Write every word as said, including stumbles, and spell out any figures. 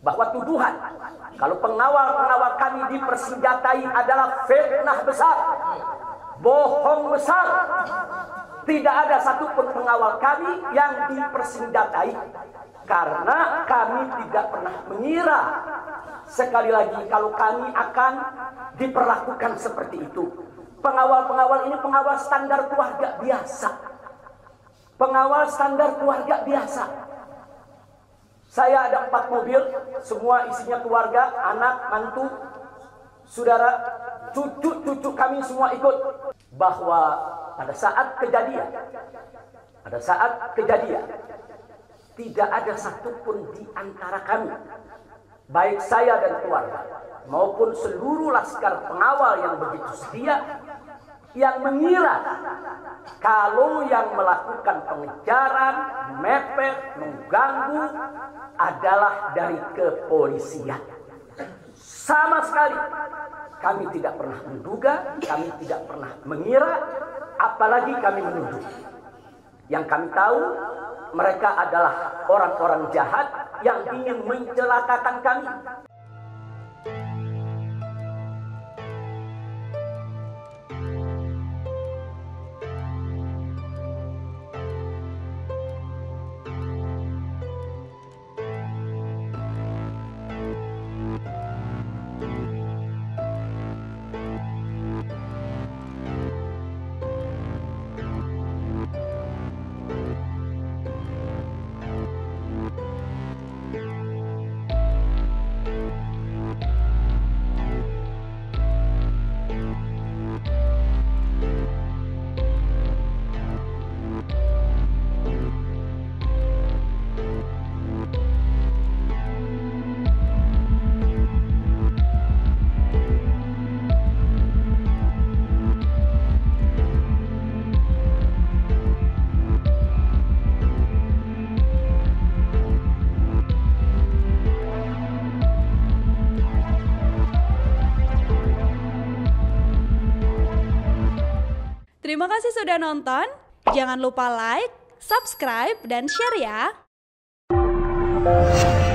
bahwa tuduhan kalau pengawal-pengawal kami dipersenjatai adalah fitnah besar, bohong besar. Tidak ada satupun pengawal kami yang dipersenjatai, karena kami tidak pernah mengira sekali lagi kalau kami akan diperlakukan seperti itu. Pengawal-pengawal ini pengawal standar keluarga biasa. Pengawal standar keluarga biasa. Saya ada empat mobil, semua isinya keluarga, anak, mantu, saudara, cucu-cucu kami semua ikut. Bahwa pada saat kejadian, pada saat kejadian, tidak ada satupun di antara kami, baik saya dan keluarga, maupun seluruh laskar pengawal yang begitu setia, yang mengira kalau yang melakukan pengejaran, mepet, mengganggu adalah dari kepolisian. Sama sekali kami tidak pernah menduga, kami tidak pernah mengira, apalagi kami menuduh. Yang kami tahu, mereka adalah orang-orang jahat yang ingin mencelakakan kami. Terima kasih sudah nonton. Jangan lupa like, subscribe, dan share ya.